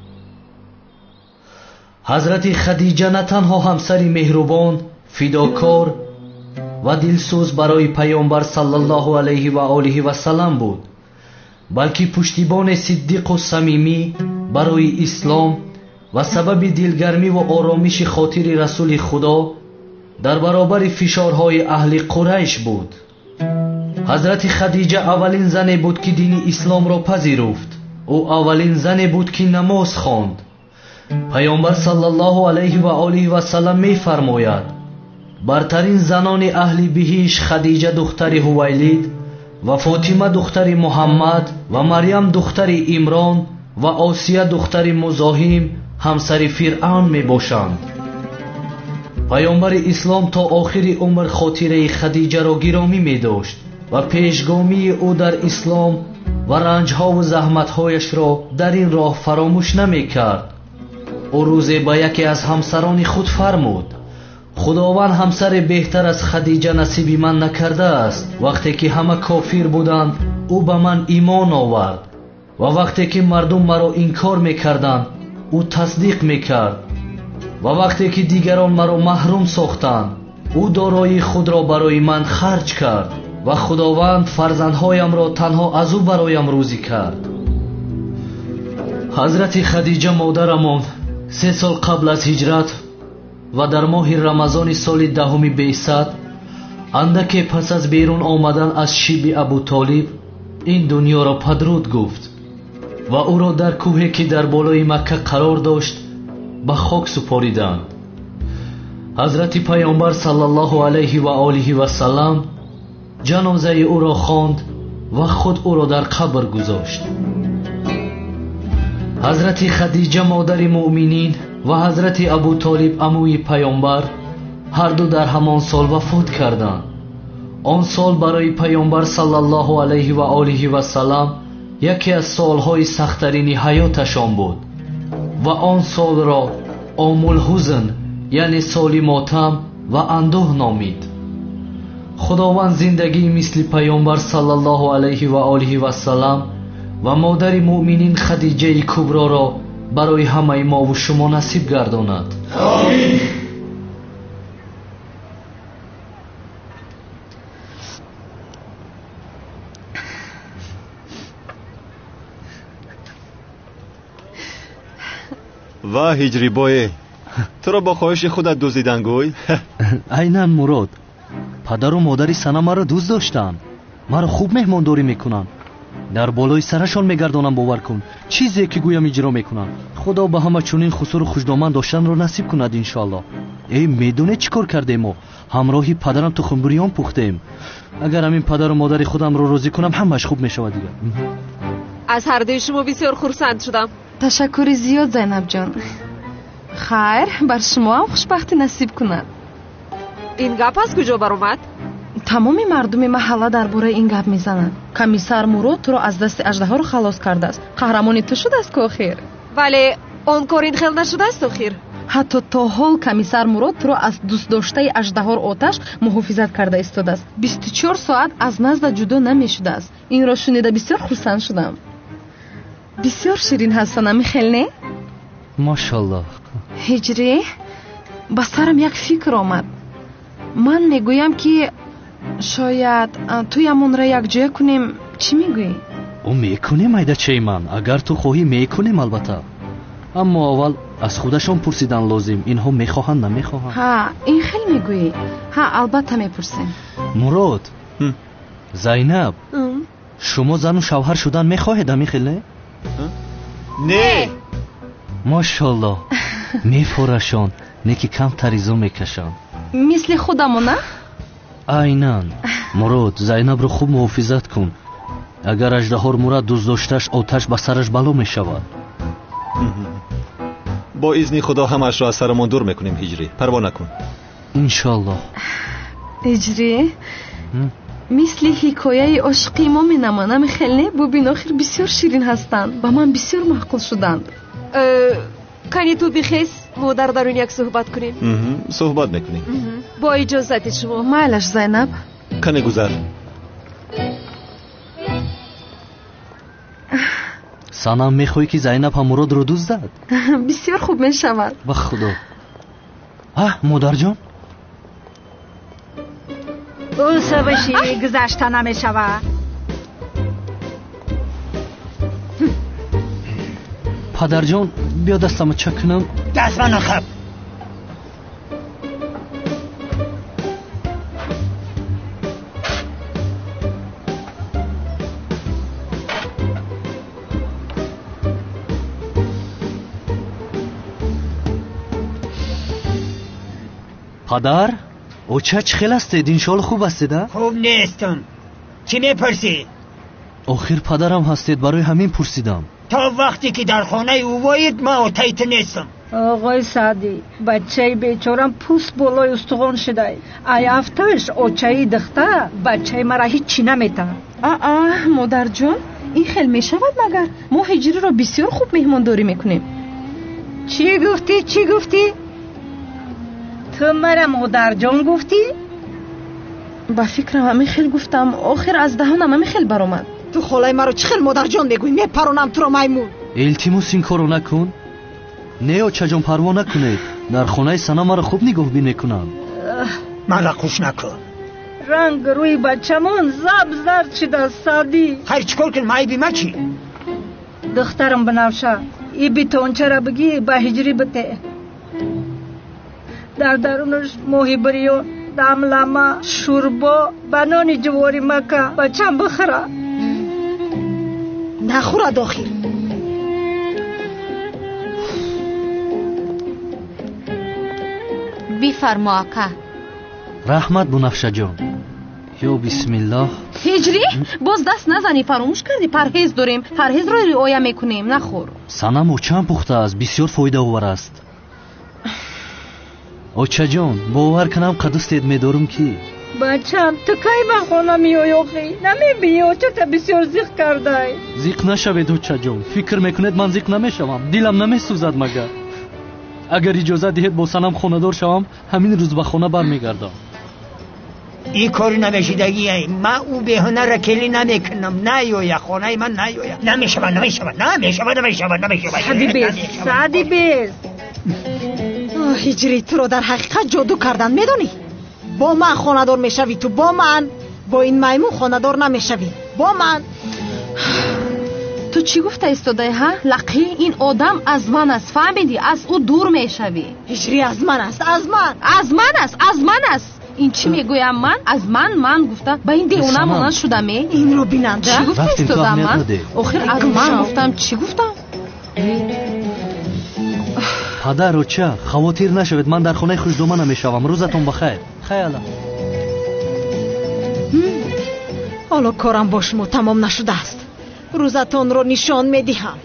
ҳазрати хадиҷа на танҳо ҳамсари меҳрубон, фидокор ва дилсӯз барои паёнбар саллаллоҳу алайҳи ва олиҳи васалам буд, балки пуштибони сиддиқу самимӣ барои ислом ва сабаби дилгармӣ ва оромиши хотири расули худо дар баробари фишорҳои аҳли Қурайш буд. ҳазрати хадиҷа аввалин зане буд ки дини исломро пазируфт. ӯ аввалин зане буд ки намоз хонд. паёнбар саллаллоҳу алайҳи ва олиҳи васалам мефармояд: бартарин занони аҳли биҳиш Хадиҷа духтари Ҳувайлид ва Фотима духтари Муҳаммад ва Марьям духтари Имрон ва Осия духтари Музоҳим ҳамсари Фиръавн мебошанд. паёнбари ислом то охири умр хотираи Хадиҷаро гиромӣ медошт ва пешгомии ӯ дар ислом ва ранҷҳову заҳматҳояшро дар ин роҳ фаромӯш намекард. ӯ рӯзе ба яке аз ҳамсарони худ фармуд: худованд ҳамсаре беҳтар аз Хадиҷа насиби ман накардааст. вақте ки ҳама кофир буданд, ӯ ба ман имон овард ва вақте ки мардум маро инкор мекарданд, ӯ тасдиқ мекард ва вақте ки дигарон маро маҳрум сохтанд, ӯ дороии худро барои ман харҷ кард ва худованд фарзандҳоямро танҳо аз ӯ бароям рӯзӣ кард. ҳазрати Хадиҷа модарамон се сол қабл аз ҳиҷрат ва дар моҳи рамазони соли даҳуми беъсат, андаке пас аз берун омадан аз шиби Абу Толиб, ин дуньёро падруд гуфт ва ӯро дар кӯҳе ки дар болои Макка қарор дошт ба хок супориданд. ҳазрати паёнбар саллаллоҳу алайҳи ва олиҳи васалам ҷанозаи ӯро хонд ва худ ӯро дар қабр гузошт. ҳазрати Хадиҷа модари муъминин ва ҳазрати Абу Толиб амӯи паёнбар ҳарду дар ҳамон сол вафот карданд. он сол барои паёнбар саллаллоҳу алайҳи ва олиҳи васалам яке аз солҳои сахттарини ҳаёташон буд ва он солро омул ҳузн, яъне соли мотам ва андӯҳ номид. худованд зиндагии мисли паёнбар саллаллоҳу алайҳи ва олиҳи васалам ва модари муъминин Хадиҷаи куброро барои ҳамаи мову шумо насиб гардонад. Амин. و هجری بایه تو را با خواهش خودت دزدیدن گوی؟ عیناً مراد. پدر و مادری سنا مرا دوست داشتن، مرا خوب مهمانداری میکنن، در بالای سرشان میگردانم. باور کن چیزی که گویم اجرا میکنن. خدا به همه چنین خسور و خوشدامن داشتن رو نصیب کند انشالله. ای میدونه چیکار کردیم؟ ما همراهی پدرم تخم بریان پختیم. اگر همین پدر و مادر خودم رو راضی کنم همش خوب میشود دیگه. از هر دوی شما بسیار خرسند شدم. تشکر زیاد زینب جان. خیر بر شما هم خوشبختی نصیب کند. این گپ از کجا برآمد؟ تمامی مردم محله درباره این گپ میزنند. کمیسر مراد تو رو از دست اژدها رو خلاص کرده است. قهرمانی تو شده است که آخر. ولی اون کار این خیلی نشده است آخر. حتی تا حال کمیسر مراد تو رو از دوست داشته اژدها آتش محافظت کرده ایستاده است. بیست و چهار ساعت از نزد جدا نمیشده است. این را شنیده بسیار خرسند شدم. بسیار شیرین هستن میخیل نه؟ ماشاءالله. هجری با سرم یک فکر آمد. من میگویم که شاید تویمون را یک جای کنیم. چی میگویی؟ او میکنیم ایده چه من. اگر تو خواهی میکنیم البته. اما اول از خودشون پرسیدن لازم. اینها میخواهند نمیخواهند. ها این خیلی میگویی. ها البته میپرسیم. مراد زینب شما زن و شوهر شدن میخواهید میخیل نه؟ نه. ماشاءالله میفورشان نیکی کم تریزو میکشان مثل خودمونه؟ عیناً. مراد زینب رو خوب محافظت کن. اگر اژدها رو مراد دوست داشتش آتش به سرش بلا میشود. با اذن خدا همش را از سرمون دور میکنیم هجری. پروا نکن انشالله. هجری مثل حکایه عشقی ما می نمانم خیلی ببین آخر بسیار شیرین هستند. با من بسیار معقول شدند. کنی تو بخیز ما در درون یک صحبت کنیم. صحبت میکنیم با اجازت شما. مالش زینب کنی گذر. سنم میخوایی که زینب هم مراد رو دوست داد؟ بسیار خوب میشود. با خدا. اه مادر جان اون سبشی گذشته نمیشود. پدر جان بیا دستم چکنم. دست من نخب. پدر او چه خیلی استید؟ انشالله خوب استید؟ خوب نیستم. چی میپرسی؟ آخر پدرم هستید برای همین پرسیدم. تا وقتی که در خانه او باید ما آتایت نیستم. آقای سعدی بچه بیچارم پوست بالای استخوان شده. ای افتش اوچه دخته بچه مرا هیچ چی نمیتن. آه آه مادر جان این خیلی میشود مگر؟ ما هجری را بسیار خوب مهمانداری میکنیم. چی گفتی؟ چی گفتی؟ تو مرا مادر جان گفتی؟ با فکرم همه خیلی گفتم آخر از دهانم همه خیلی برآمد. تو خالای مرا چه خیلی مادر جان میگوی؟ میپرونم تو رو میمون. التماس این کارو نکن. نه او چه جان پروا نکنید. در خانه سنا مرا خوب نگاه بین میکنم. مرا خوش نکن. رنگ روی بچمون زب زرد شده سادی. خیر چیکار کن مای بی ما چی؟ دخترم بنفشه ای بی تو اونچه را بگی با هجری بته. در درونش موهی بریون داملما شوربا بنانی جواری مکه بچم بخره. نخوره داخل. بفرما آقا. رحمت بنفشه جان. یا بسم الله. هجری باز دست نزنی. فراموش کردی پرهیز داریم. پرهیز رو رعایت میکنیم. نخور. سنم اوچم پخته است. بسیار فایده آور است. اوچه جان باور کنم قدوستید میدارم کی؟ بچم تو کی به خونه میای آخی؟ نمیبینی اوچه تا بسیار زیق کرده. زیق نشوید اوچه جان. فکر میکنید من زیق نمیشوم؟ دلم نمیسوزد مگر؟ اگر اجازه دهید با سنم خونه دار شوم همین روز به خونه برمیگردم. این کار نمیشیدگی من او بهانه را کلی نمیکنم. نیایا خانه من نیایا. نمیشود نمیشود نمیشود نمیشود نمیشود. سعدی بیز سعدی بیز. هجری تو رو در حقیقت جادو کردن میدونی؟ با من خاندار میشوی تو. با من با این میمون خاندار نمیشوی. با من تو چی گفته ایستاده ها؟ لقی این آدم از من است، فهمیدی؟ از او دور میشوی. هجری از من است، از من از من است، از من است. این چی میگویم من؟ از من من گفته با این دیوانه مانند شده می؟ این رو بیننده چی گفته ایستاده من؟ آخر از من گفتم چی گفتم؟ پدر و چه خواتیر نشوید، من در خانه خوشدومه نمیشوم. روزتون بخیر. خیلی حالا کارم با شما تمام نشده است. روزتون رو نشان میدهم.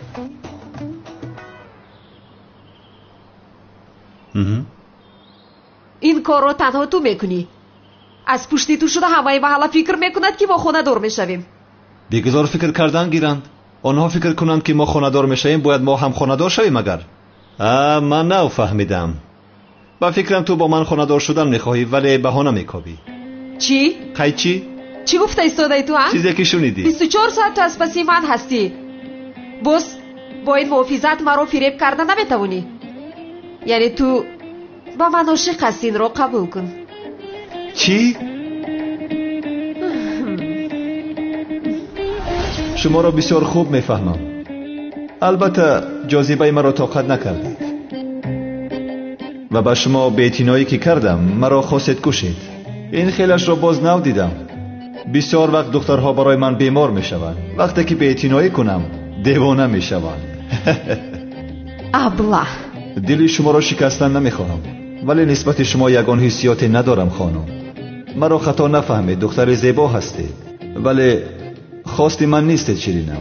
این کار رو تنها تو میکنی. از پشتی تو شده همه محله فکر میکند که ما خانه دار میشویم. بیگذار فکر کردن گیرند. آنها فکر کنند که ما خانه دار میشویم، باید ما هم خانه دار شویم. مگر من نو فهمیدم. با فکرم تو با من خانه دار شدن میخواهی ولی بهانه میکوبی. چی؟ خی چی؟ چی گفته ایستاده تو هم؟ چیزی که شنیدی. بیست و چهار ساعت تو از پسی من هستی. بس با این محافظت مرا فریب کردن نمیتوانی. یعنی تو با من عاشق هستی، این رو قبول کن. چی؟ شما را بسیار خوب میفهمم. البته جاذبه مرا طاقت نکردید و به شما بی‌اعتنایی که کردم مرا خواستید کشید. این خیلش را باز نو دیدم. بسیار وقت دخترها برای من بیمار می شوند. وقتی که بی‌اعتنایی کنم دیوانه می شوند. ابله دل شما را شکستن نمی خواهم، ولی نسبت شما یگان حسیاتی ندارم خانم. مرا خطا نفهمید، دختر زیبا هستید ولی خواستی من نیستید شیرینم.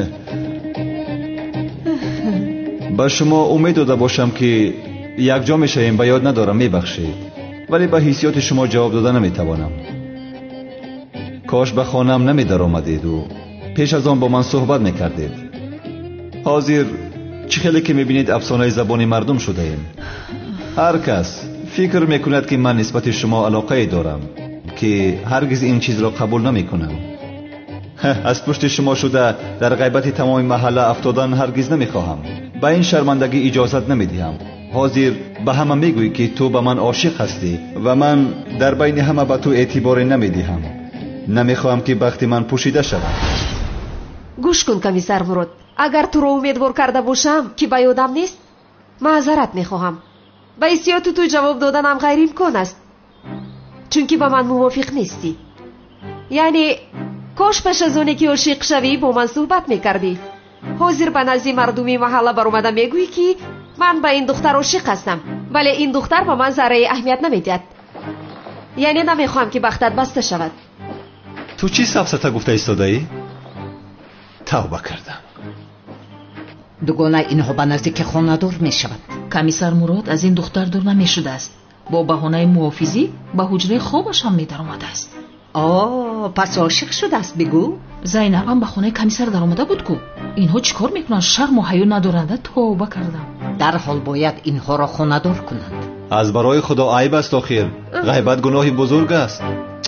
با شما امید داده باشم که یک جا می شویم. به یاد ندارم، می بخشید ولی به حسیات شما جواب داده نمی توانم. کاش به خانم نمی در آمدید و پیش از آن با من صحبت می کردید. حاضر چه خیلی که می بینید افسانه زبانی مردم شده ایم. هر کس فکر می کند که من نسبت شما علاقه دارم که هرگز این چیز را قبول نمی کنم. از پشت شما شده در غیبت تمام محله افتادن هرگز نمی خواهم. به این شرمندگی اجازت نمی دهم. حاضر به همه می گویی که تو به من عاشق هستی و من در بین همه به تو اعتبار نمی دهم. نمی خواهم که بخت من پوشیده شود. گوش کن کمیسر مراد، اگر تو رو امیدوار کرده باشم که به یادم نیست، معذرت می خواهم. به حسیات تو جواب دادنم غیر امکان است، چون که با من موافق نیستی. یعنی کاش پس از اونی که عاشق شوی با من صحبت میکردی. حاضر به نزد مردمی محله بر اومده میگویی که من به این دختر عاشق هستم، ولی این دختر به من ذره اهمیت نمیدهد. یعنی نمیخوام که بختت بسته شود. تو چی سفسطه گفته ایستاده ای؟ توبه کردم. دوگانه اینها به نزدیک خانه دار می شود. کمیسر مراد از این دختر دور نمی شده است. با بهانه محافظی به حجره خوابش هم می در آمده است. آه، پس عاشق شده است بگو. زینب هم به خانه کمیسر در آمده بود کو. اینها چیکار میکنند؟ شرم و حیا ندارند. توبه کردم. در حال باید اینها را خانه دار کنند. از برای خدا عیب است آخر. غیبت گناهی بزرگ است.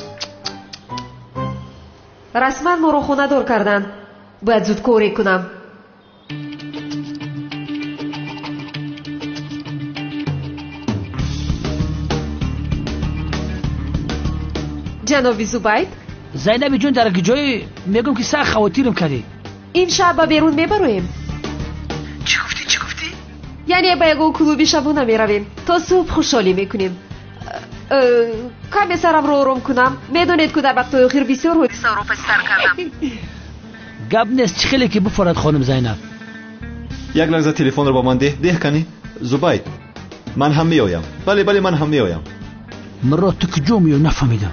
رسما ما رو خانه دار کردن. باید زود کاری کنم. جنابی زبید، زینب جون در جای میگم که سخت خواتیرم کردی. این شب با بیرون میبرویم. چی گفتی چی گفتی؟ یعنی با یکو کلوبی شبونه میرویم تا صبح خوشحالی میکنیم. کمی سرم رو آروم کنم. میدونید که در وقت اخیر بسیار روی سارو پستر کردم. گپ نیست، چی خیلی که بفرد خانم زینب. یک لحظه تلفن رو با من ده ده کنی. زبید، من هم میایم. بله بله من هم میایم. مرا تو کجا میای نفهمیدم.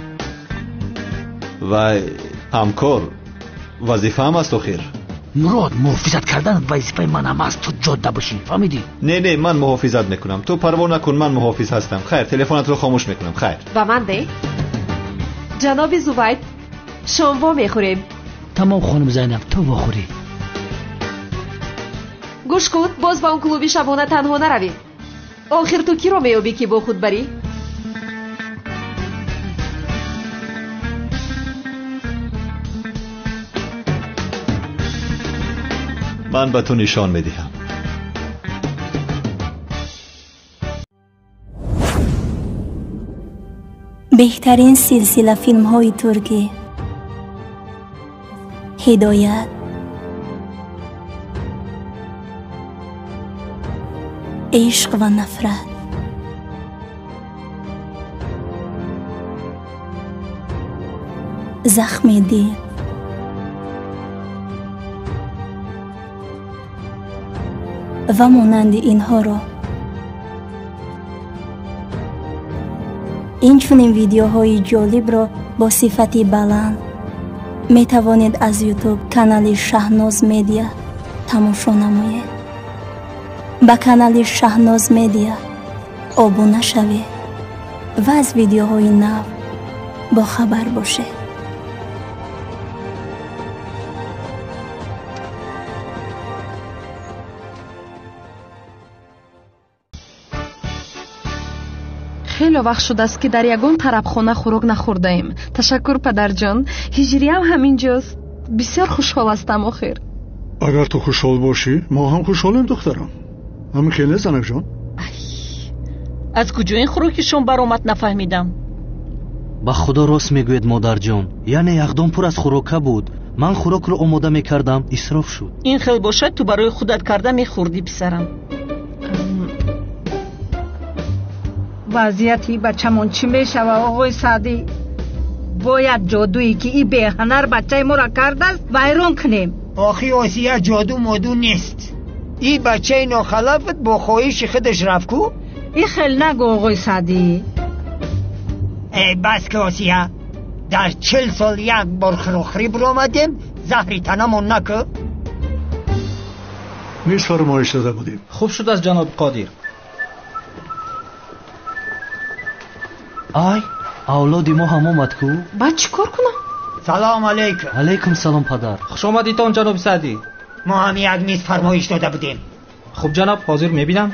و همکار وظیفه هم است آخر. مراد محافظت کردن وظیفه من هم است. تو جاده باشی، فهمیدی؟ نه نه من محافظت میکنم. تو پروا نکن، من محافظ هستم. خیر، تلفنت رو خاموش میکنم. خیر. با من ده. جناب زبید، شام میخوریم. تمام خانم زینب، تو بخوری. گوش کن، باز با اون کلوبی شبانه تنها نروی. آخر تو کی رو میابی که با خود بری؟ من به تو نشان میدهم. بهترین سلسله فیلم های ترکی، هدایت، عشق و نفرت. زخم دل. و مانند اینها را این چنین ویدیوهای جالب را با صفتی بلند می توانید از یوتیوب کانال شهناز مدیا تماشا نمایید. با کانال شهناز مدیا ابونه شوید و از ویدیوهای نو با خبر باشید. خیلی وقت شده است که در یگان طربخانه خوراک نخورده‌ایم. تشکر پدرجان. هجری هم همینجاست. بسیار خوشحال هستم آخر. اگر تو خوشحال باشی ما هم خوشحالیم دخترم. همین که نه زنک جان؟ از کجا این خوراکشون برآمد نفهمیدم. با خدا راست میگوید مادر جان، یعنی یخدان پر از خوراکه بود. من خوراک رو آماده میکردم اسراف شد. این خیلی باشد تو برای خودت کرده میخوردی پسرم. وضعیتی بچه‌مون چی میشه آقای سعدی؟ باید جادویی که این بهنر بچه ما را کرده است ویران کنیم. آخی آسیه جادو مادو نیست. این بچه ناخلافت با خواهش خودش رفت کو؟ این خیلی نگو آقای سعدی. ای بس که آسیه در چل سال یک بار خراخری برآمدیم زهری تنمون نکه. نیست فرمایش داده بودیم. خوب شد از جناب قادر. آی اولادی ما هم آمد کو؟ باید چی کار کنم؟ سلام علیکم. علیکم سلام پدر. خوش آمدید تان جناب سعدی. ما هم یک میز فرمایش داده بودیم. خوب جناب حاضر میبینم.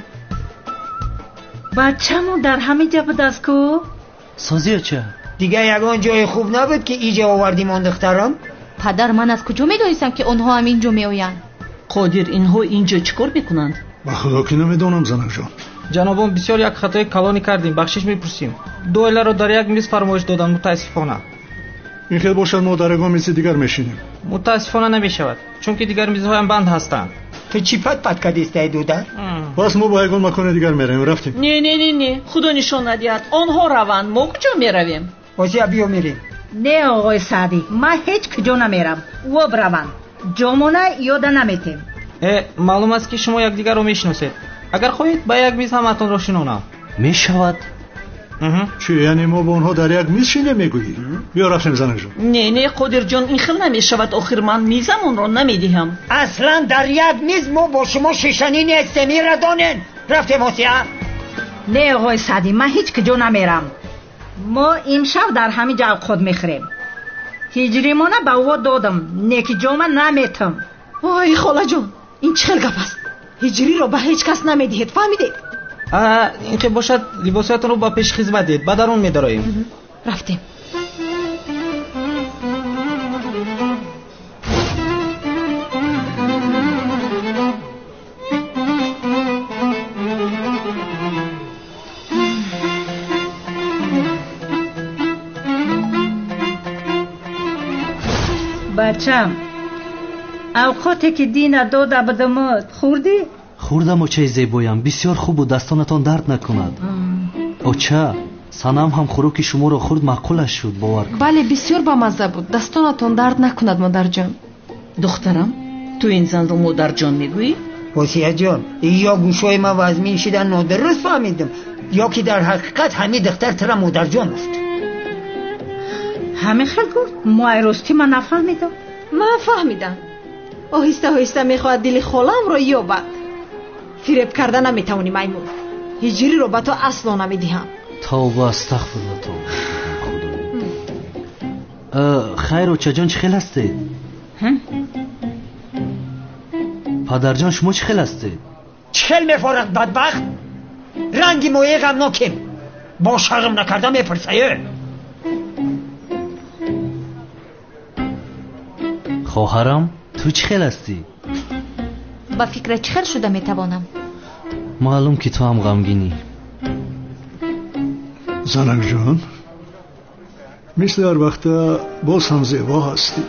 بچه‌مون در همین جا بود است کو؟ سازی چه؟ دیگه یگان جای خوب نبود که اینجا آوردیم آن دخترم. پدر من از کجا میدونستم که اونها هم اینجا میآیند؟ قادر اینها اینجا چیکار میکنند؟ با خدا که نمیدونم زنک جان. جنابم بسیار یک خطای کلانی کردیم، بخشش میپرسیم. دو ایله را در یک میز فرمایش دادن متاسفانه. این خیلی باشد ما در یگان میز دیگر میشینیم. متاسفانه نمیشود چون که دیگر میزهایم بند هستند. تو چی پت پت کردیسته دودر؟ بس ما با یگان مکان دیگر میریم. رفتیم. نه نه نه نه خدا نشان ندهد آنها روند ما کجا میرویم؟ واسه بیا میریم. نه آقای سعدی ما هیچ کجا نمیرم. و بروند جامونه یاد نمیتیم. معلوم است که شما یک دیگر رو میشناسید. اگر خواهید با یک میز همتون را شنونم. میشود؟ چی یعنی ما با اونها در یک میز شینه میگویی؟ بیا رفتیم زنک جان. نه نه قادر جان این خیلی نمیشود. آخر من میزمون را نمیدهم. اصلا در یک میز ما با شما شیشنی نیستیم. میردانین رفتیم آسیه. نه آقای سعدی من هیچ کجا نمیرم. ما امشب در همین جا خود میخوریم. هجری مانه با او دادم نیکی جامه نمیتم. وای خاله جان این چه گپ است؟ هجری رو به هیچ کس نمیدهید فهمیدید؟ این که باشد لباساتون رو با پیش خدمت دید بعد درون میداریم. رفتیم. بچم اوقاتی که دین داده بودم خوردی؟ خوردم اوچه زیبایم بسیار خوب بود. دستانتان درد نکند. اوچه سنم هم خوراک شما را خورد معقولش شد. باور کن. بله بسیار با مزه بود. دستانتان درد نکند مادر جان. دخترم تو این زن رو مادر جان میگویی؟ واسیه جان یا گوشای ما وزمین شدن نادرست فهمیدم یا که در حقیقت همین دختر ترا مادر جان است. همه خیلی گفت ما راستی من نفهمیدم. من فهمیدم. آهسته آهسته میخواهد دل خالم را یابد. فریب کرده نمیتونی میمون. هجری رو به تو اصلا نمیدهم. توبه استغفرالله. تو خیر اوچه جان چه خیل هستی؟ پدر جان شما چه خیل هستی؟ چه خیل میفارد بدبخت؟ رنگی مویه غمناکیم با شرم نکرده میپرسه. خواهرم تو چه خیل هستی؟ با فکر چه خیل شده میتوانم. معلوم که تو هم غمگینی. زنک جان مثل هر وقت باز هم زیبا هستی.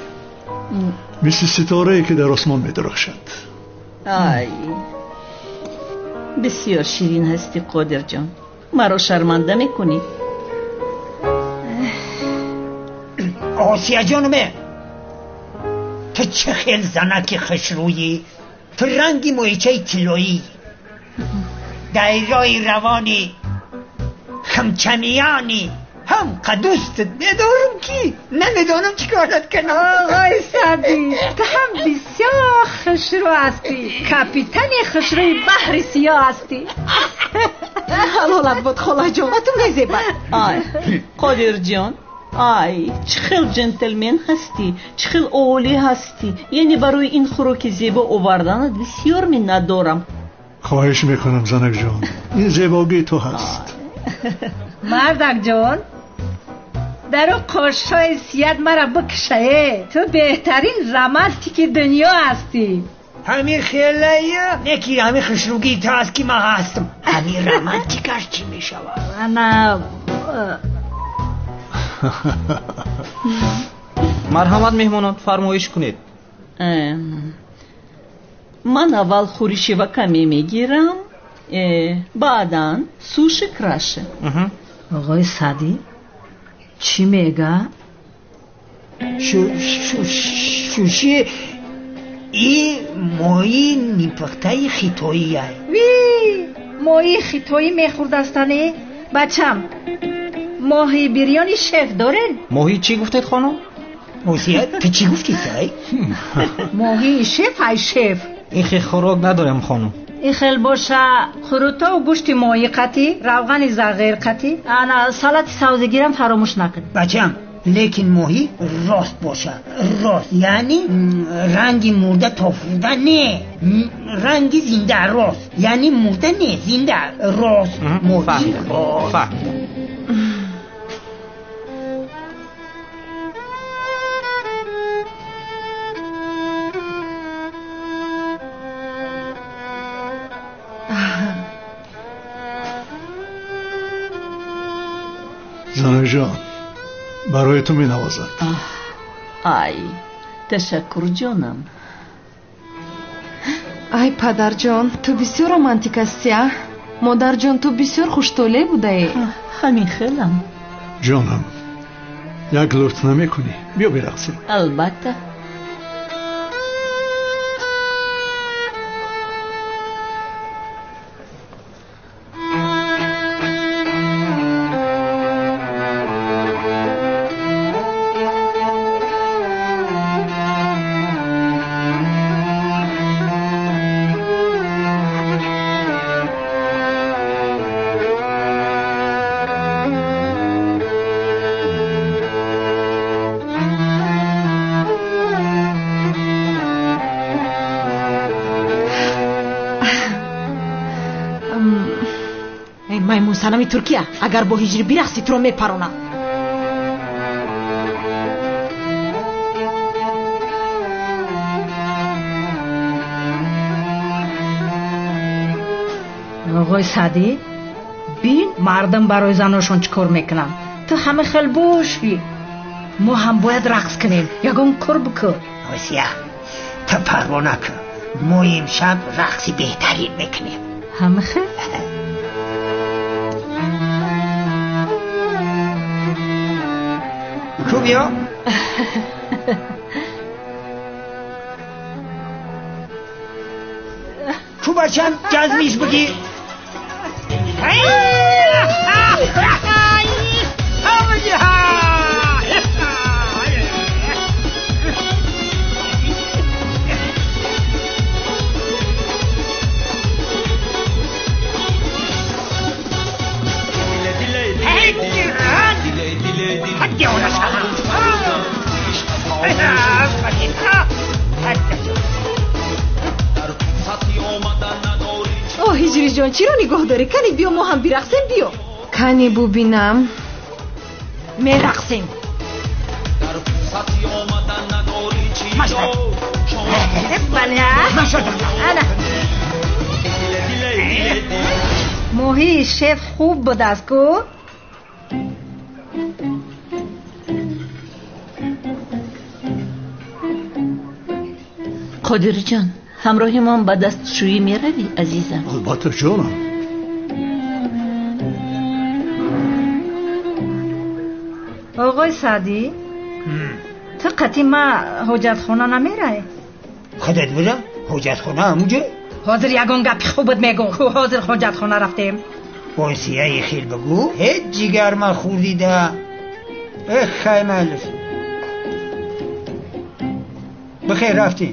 مثل ستاره ای که در آسمان می درخشد. آی بسیار شیرین هستی قادر جان، مرا شرمنده میکنی. آسیا جانمه، تو چه خیل زنکی خشرویی، تو رنگی مویچه تلویی، دایرای روانی خمچمیانی، هم قدوست ندارم کی نمیدانم چی کارت کنم. آقای سعدی تو هم بسیار خشرو هستی، کاپیتان خشروی بحر سیاه هستی. حلالت بود خلا جان، تو میزیبت. آی قادر جان، آی چه خیل جنتلمن هستی، چه خیل اولی هستی. یعنی برای این خوراک زیبا آوردنت بسیار منت دارم. خواهش میکنم زنک جان، این زیباگی تو هست. مردک جان در اون قاشای سیاد مرا بکشه، تو بهترین رمانتیک دنیا هستی. همین خیلیه نکی همین خشروگی تو هست که من هستم. همین رمانتیکش چی میشود؟ انا مرحمت مهمانان، فرمایش کنید. من اول خوریشی و کمی میگیرم، بعدا سوش کراشه. آقای سعدی چی میگه؟ شو شو شوشی ای ماهی نیپختای خیتایی هست. وی ماهی خیتایی میخورد استانه؟ بچم ماهی بریانی شف دارن؟ ماهی چی گفتید خانم؟ موسیقی تو چی گفتی سای؟ ماهی شف های شف. این خیلی خوراک ندارم خانم. این خیل باشه خروتا و گوشت ماهی قطی، روغن زغیر قطی، انا سالت سبزگیرم فراموش نکن. بچم لیکن ماهی راست باشه، راست یعنی رنگی مرده تافوده نه، رنگی زنده راست، یعنی مرده نه زنده راست. ماهی راست. زنک جان برای تو می نوازد. آی تشکر جانم. ای پدر جان تو بسیار رومانتیک هستی. مادر جان تو بسیار خوشتوله بوده ای. همین خیلم. جانم یک لطف نمی کنی؟ بیا برقصیم. البته. مаймون سنمی ترکیه اگر با هجری برقصی تو رو میپرونم. آقای سعدی بین مردم برای زناشون چکار میکنن، تو همه خیل باشی، ما هم باید رقص کنیم. یکم کار بکن. آسیا تو پروا نکن، ما امشب رقصی بهترین میکنیم. همه خیل خوبیا تو بچم جزمیش بگی. اوه هجری جان چی رو نگاه داری؟ کنی بیا ما هم برقصیم. بیا کنی ببینم. میرقصیم. ماهی شف خوب بود است کو؟ قادر جان همراهمان به دستشویی می روی عزیزم؟ البته جانم. آقای سعدی تو قطعی ما حجت خونه نمیره؟ خودت برم حجت خونه همونجا؟ حاضر یگان گپی خوبت میگو خو حاضر حجت خونه رفتیم بانسیه خیل بگو هیچ جیگر من خوردی ده خیلی مالش بخیر رفتیم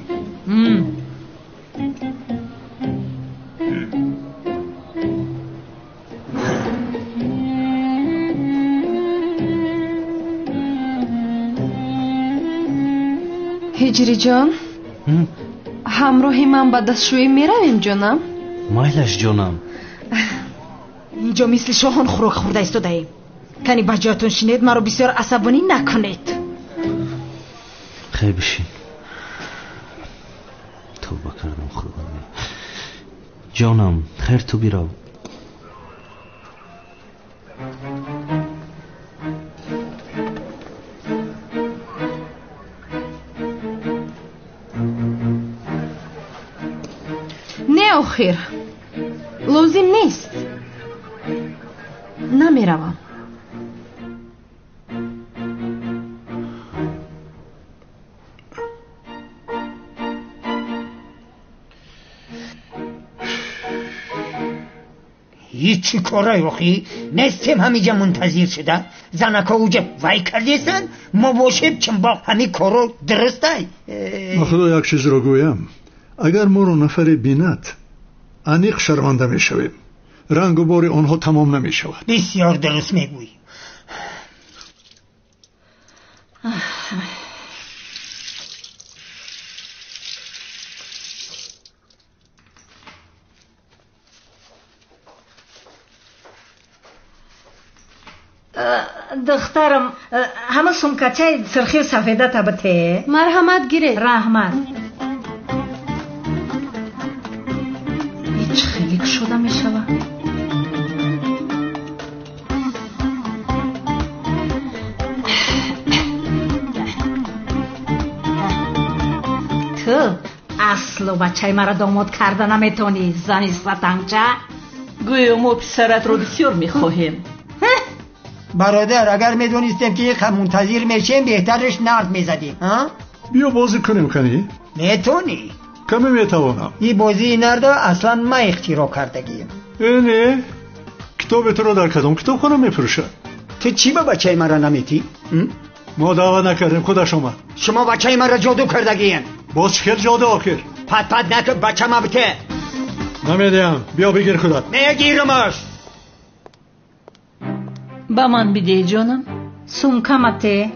هجری جان همراهی من به دستشویی میرویم جانم؟ مایلش جانم. اینجا مثل شاهان خوراک خورده ایستاده ایم. کنی با جاتون شنید مرا بسیار عصبانی نکنید. خیلی بشین. توبه کردم خدایا. جانم خیر تو بیرو. نه آخر لازم نیست نمیروم. هیچی کارای آخی نستیم همینجا منتظر شده زنکا اوجا وای کردیستن ما باشیم چون با همین کارو درسته. خدا یک چیز رو گویم اگر ما رو نفر بیند انیق شرمنده می شویم رنگ و بار آنها تمام نمی شود. بسیار درست میگویی. دخترم همه سمکچه سرخی سفیده تبته مرحمت گیره رحمت هیچ خیلی شده می شود. تو اصل و بچه مرا داماد کرده نمیتونی زنی ستنگچه گویا ما پسرت رو بسیار میخواهیم. برادر اگر میدونستیم که یک منتظر میشیم بهترش نرد میزدیم. بیا بازی کنیم کنی؟ میتونی کمی میتوانم. این بازی نرد اصلا ما اختراع کردگیم. اینه کتاب تو رو در کدام کتاب خانم میفروشه؟ تو چی با بچه مرا نمیتی؟ ما دعوت نکردیم خودش اومد. شما بچه مرا جادو کردگیم. باز چکر جادو آخر پت پت نکر بچه ما بته نمیدیم. بیا بگیر خودت. میگیرمش. با من بیده جانم. سمکمته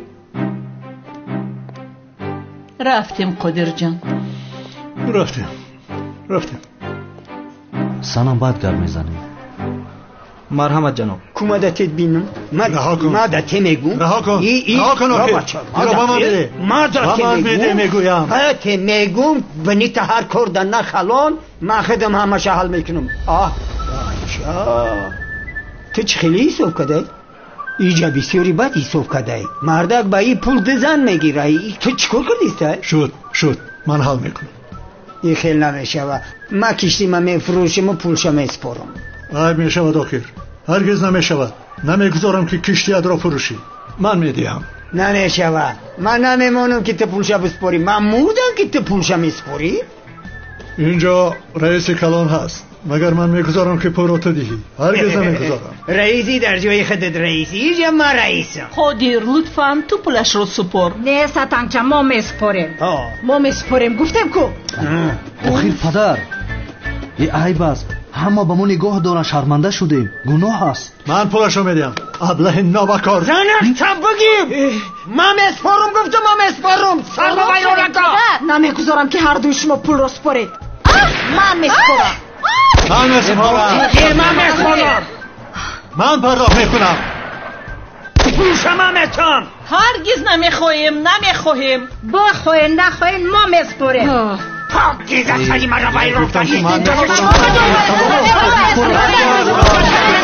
رفتیم قدر جان. رفتیم رفتیم. سنم باید گرد میزنیم. مرحمت جناب. کمدتت بینم مدته میگو رها کن رها کن آخر مدته میگو مدته میگو بنیت هر کار در نخلان من خدم همه حل میکنم. آه تو چه خیلی ایسوف کده؟ ایجا بسیاری بد ایسوف کده. مردک با ای پول دزن میگیره. تو چکار کردیسته؟ شد شد من حل میکنم. ای خیلی نمیشه و ما کشتی ما میفروشم و پولش میسپارم. آی میشود آخر هرگز نمیشود. نمیگذارم که کشتی اد را فروشی. من میدیم. نمیشود. من نمیمانم که تو پولش بسپاری. من مردم که تو پولش میسپاری. اینجا رئیس کلان هست مگر من میگذارم که پول را تو دهی؟ هرگز نمیگذارم. رئیسی در جای خودت رئیسی اینجا ما رئیسم. قادر لطفاً تو پولش رو سپار. نه ستنگچه ما میسپاریم ما میسپاریم گفتم کو. آخر پدر ای عیب است. همه به ما نگاه دارن شرمنده شدیم. گناه است. من پولشو میدم. ابله نابکار زنش چپ بگیم. من میسپارم گفتم من میسپارم. سر با بیرون نکن. نمیگذارم که هر دوی شما پول را سپارید. من میسپارم. من میسپارم. من میسپارم. من پرداخت میکنم. پولش من میتم. هرگز نمیخواهیم نمیخواهیم. بخواهیم نخواهیم ما میسپاریم. پاک دیزه سری مرا بیرون کنید.